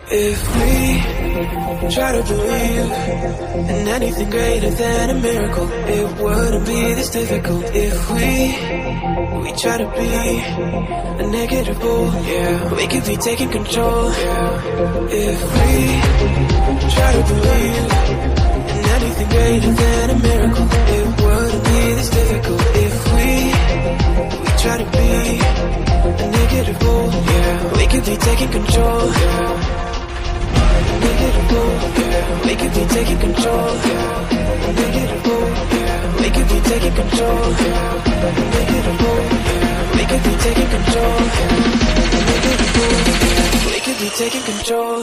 If we try to believe in anything greater than a miracle, it wouldn't be this difficult. If we try to be a negative bull, yeah, we could be taking control. If we try to believe in anything greater than a miracle, it wouldn't be this difficult. If we try to be a negative bull, yeah, we could be taking control. We could be taking control. We could be taking control. We could be taking control. We could be taking control.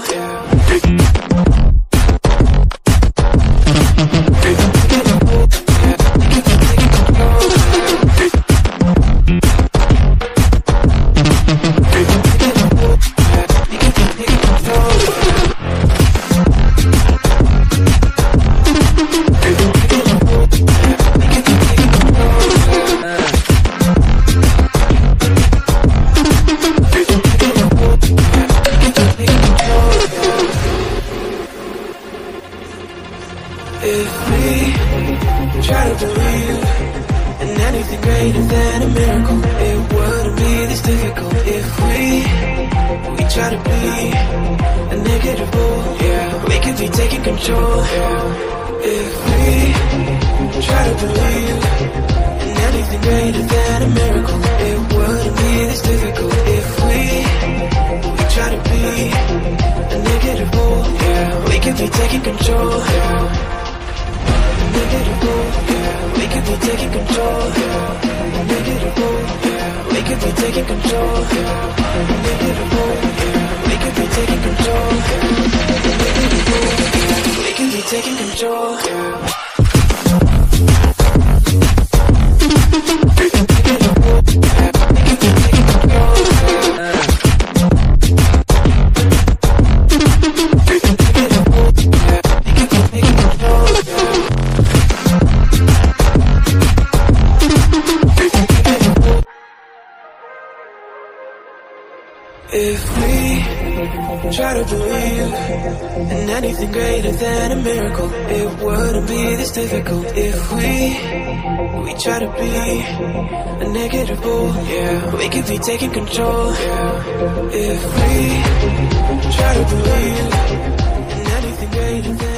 If we try to believe in anything greater than a miracle, it wouldn't be this difficult. If we try to be a negative bull, yeah, we could be taking control. If we try to believe in anything greater than a miracle, it wouldn't be this difficult. If we try to be a negative bull, yeah, we could be taking control. We could be taking control. We could be taking control. We could be taking control. We could be taking control. If we try to believe in anything greater than a miracle, it wouldn't be this difficult. If we try to be a negative bull, yeah, we could be taking control. If we try to believe in anything greater than